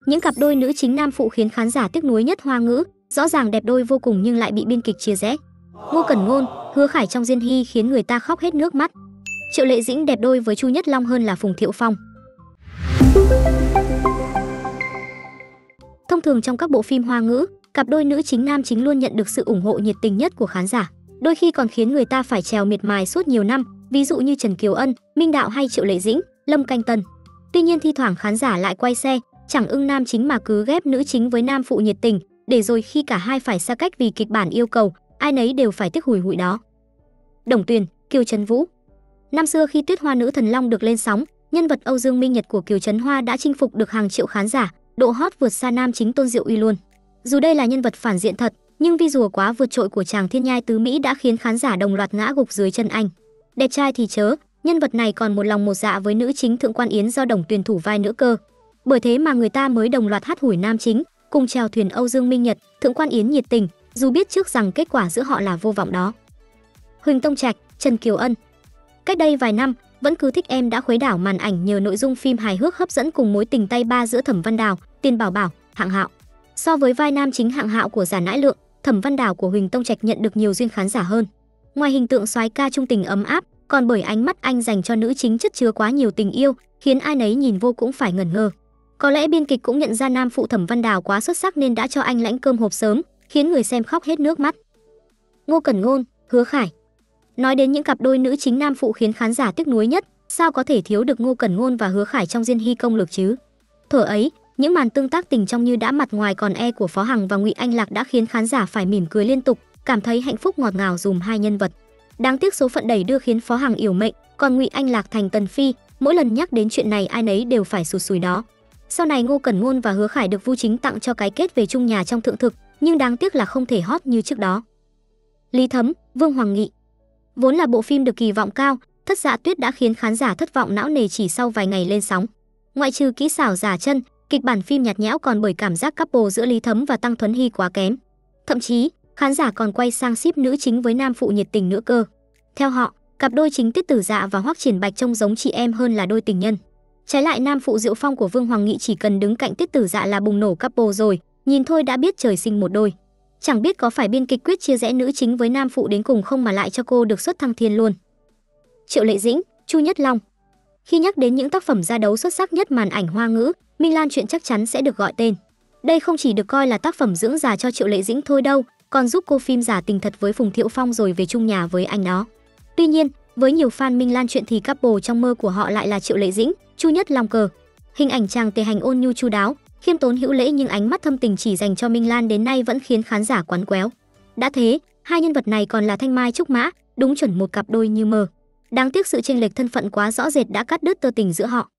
Những cặp đôi nữ chính nam phụ khiến khán giả tiếc nuối nhất Hoa ngữ, rõ ràng đẹp đôi vô cùng nhưng lại bị biên kịch chia rẽ. Ngô Cẩn Ngôn, Hứa Khải trong Diên Hy khiến người ta khóc hết nước mắt. Triệu Lệ Dĩnh đẹp đôi với Chu Nhất Long hơn là Phùng Thiệu Phong. Thông thường trong các bộ phim Hoa ngữ, cặp đôi nữ chính nam chính luôn nhận được sự ủng hộ nhiệt tình nhất của khán giả, đôi khi còn khiến người ta phải trèo miệt mài suốt nhiều năm, ví dụ như Trần Kiều Ân, Minh Đạo hay Triệu Lệ Dĩnh, Lâm Canh Tân. Tuy nhiên thi thoảng khán giả lại quay xe, chẳng ưng nam chính mà cứ ghép nữ chính với nam phụ nhiệt tình, để rồi khi cả hai phải xa cách vì kịch bản yêu cầu, ai nấy đều phải tiếc hùi hụi đó. Đồng Tuyền, Kiều Trấn Vũ. Năm xưa khi Tuyết Hoa Nữ Thần Long được lên sóng, nhân vật Âu Dương Minh Nhật của Kiều Trấn Hoa đã chinh phục được hàng triệu khán giả, độ hot vượt xa nam chính Tôn Diệu Uy luôn. Dù đây là nhân vật phản diện thật, nhưng visual quá vượt trội của chàng thiên nhai tứ Mỹ đã khiến khán giả đồng loạt ngã gục dưới chân anh. Đẹp trai thì chớ, nhân vật này còn một lòng một dạ với nữ chính Thượng Quan Yến do Đồng Tuyền thủ vai nữa cơ. Bởi thế mà người ta mới đồng loạt hắt hủi nam chính, cùng chèo thuyền Âu Dương Minh Nhật, Thượng Quan Yến nhiệt tình, dù biết trước rằng kết quả giữa họ là vô vọng đó. Huỳnh Tông Trạch, Trần Kiều Ân. Cách đây vài năm, Vẫn Cứ Thích Em đã khuấy đảo màn ảnh nhờ nội dung phim hài hước hấp dẫn cùng mối tình tay ba giữa Thẩm Văn Đào, Tiền Bảo Bảo, Hạng Hạo. So với vai nam chính Hạng Hạo của Giả Nãi Lượng, Thẩm Văn Đào của Huỳnh Tông Trạch nhận được nhiều duyên khán giả hơn. Ngoài hình tượng soái ca trung tình ấm áp, còn bởi ánh mắt anh dành cho nữ chính chất chứa quá nhiều tình yêu, khiến ai nấy nhìn vô cũng phải ngẩn ngơ. Có lẽ biên kịch cũng nhận ra nam phụ Thẩm Văn Đào quá xuất sắc nên đã cho anh lãnh cơm hộp sớm, khiến người xem khóc hết nước mắt. Ngô Cẩn Ngôn, Hứa Khải. Nói đến những cặp đôi nữ chính nam phụ khiến khán giả tiếc nuối nhất, sao có thể thiếu được Ngô Cẩn Ngôn và Hứa Khải trong Diên Hy công lược chứ? Thuở ấy, những màn tương tác tình trong Như Đã Mặt Ngoài Còn E của Phó Hằng và Ngụy Anh Lạc đã khiến khán giả phải mỉm cười liên tục, cảm thấy hạnh phúc ngọt ngào dùm hai nhân vật. Đáng tiếc số phận đẩy đưa khiến Phó Hằng yểu mệnh, còn Ngụy Anh Lạc thành tần phi, mỗi lần nhắc đến chuyện này ai nấy đều phải sụt sùi đó. Sau này Ngô Cẩn Ngôn và Hứa Khải được Vu Chính tặng cho cái kết về chung nhà trong Thượng Thực, nhưng đáng tiếc là không thể hot như trước đó. Lý Thấm, Vương Hoàng Nghị. Vốn là bộ phim được kỳ vọng cao, Thất Dạ Tuyết đã khiến khán giả thất vọng não nề chỉ sau vài ngày lên sóng. Ngoại trừ kỹ xảo giả chân, kịch bản phim nhạt nhẽo còn bởi cảm giác couple giữa Lý Thấm và Tăng Thuấn Hy quá kém. Thậm chí, khán giả còn quay sang ship nữ chính với nam phụ nhiệt tình nữa cơ. Theo họ, cặp đôi chính Tiết Tử Dạ và Hoắc Triển Bạch trông giống chị em hơn là đôi tình nhân. Trái lại nam phụ Diệu Phong của Vương Hoàng Nghị chỉ cần đứng cạnh Tiết Tử Dạ là bùng nổ couple rồi, nhìn thôi đã biết trời sinh một đôi. Chẳng biết có phải biên kịch quyết chia rẽ nữ chính với nam phụ đến cùng không mà lại cho cô được xuất thăng thiên luôn. Triệu Lệ Dĩnh, Chu Nhất Long. Khi nhắc đến những tác phẩm ra đấu xuất sắc nhất màn ảnh Hoa ngữ, Minh Lan Truyện chắc chắn sẽ được gọi tên. Đây không chỉ được coi là tác phẩm dưỡng già cho Triệu Lệ Dĩnh thôi đâu, còn giúp cô phim giả tình thật với Phùng Thiệu Phong rồi về chung nhà với anh đó. Tuy nhiên, với nhiều fan Minh Lan Truyện thì couple trong mơ của họ lại là Triệu Lệ Dĩnh, Chu Nhất Long cơ. Hình ảnh chàng tề hành ôn nhu chu đáo, khiêm tốn hữu lễ nhưng ánh mắt thâm tình chỉ dành cho Minh Lan đến nay vẫn khiến khán giả quắn quéo. Đã thế, hai nhân vật này còn là Thanh Mai Trúc Mã, đúng chuẩn một cặp đôi như mơ. Đáng tiếc sự chênh lệch thân phận quá rõ rệt đã cắt đứt tơ tình giữa họ.